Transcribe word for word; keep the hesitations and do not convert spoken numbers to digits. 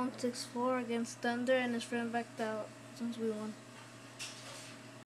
one six four against Thunder and his friend backed out since we won.